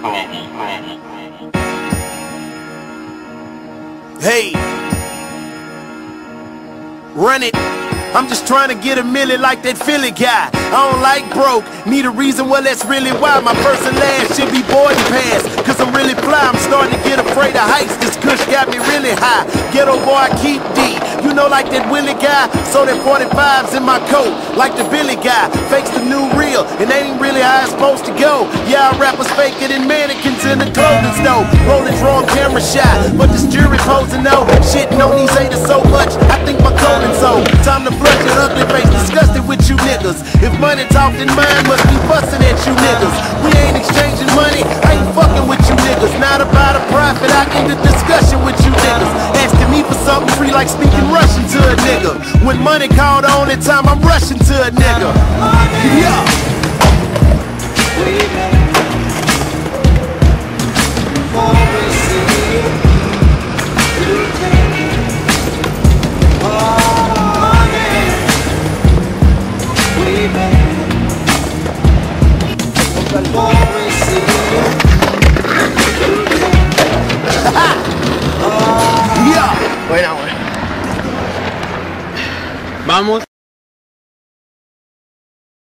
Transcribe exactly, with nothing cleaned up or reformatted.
Hey, run it. I'm just trying to get a milli like that Philly guy. I don't like broke, need a reason, well that's really why. My first and last should be boarding pass, cause I'm really fly. I'm starting to get afraid of heights, this kush got me really high. Ghetto boy, I keep D, you know like that Willie guy. So that forty-fives in my coat, like the Billy guy. Fakes the new real, and ain't really how it's supposed to go. Yeah, rappers fake it in mannequins in the clothing store. Rolling wrong camera shot, but this jury posing no. Shitting on these haters so much, I think my colon's so. Time to flush your ugly face, disgusted with you niggas. If money talked in mine, must be busting at you niggas. We ain't exchanging money, I ain't fucking with you niggas. Not about a profit, I end the discussion with you niggas. Asking me for something free like speaking Russian to a nigga. When money called on that time, I'm rushing to a nigga. Yeah. Buena, buena. Vamos.